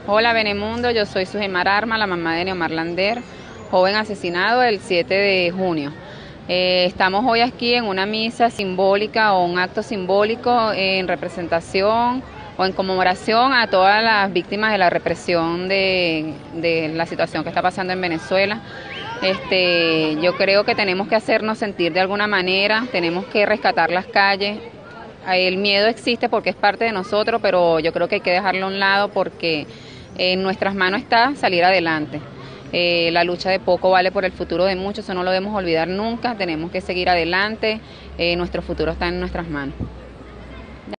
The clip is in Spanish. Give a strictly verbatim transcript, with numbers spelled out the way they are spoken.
Hola Benemundo, yo soy Sujimar Arma, la mamá de Neomar Lander, joven asesinado el siete de junio. Eh, estamos hoy aquí en una misa simbólica o un acto simbólico en representación o en conmemoración a todas las víctimas de la represión de, de la situación que está pasando en Venezuela. Este, yo creo que tenemos que hacernos sentir de alguna manera, tenemos que rescatar las calles. El miedo existe porque es parte de nosotros, pero yo creo que hay que dejarlo a un lado porque en nuestras manos está salir adelante. Eh, la lucha de poco vale por el futuro de muchos, eso no lo debemos olvidar nunca, tenemos que seguir adelante, eh, nuestro futuro está en nuestras manos.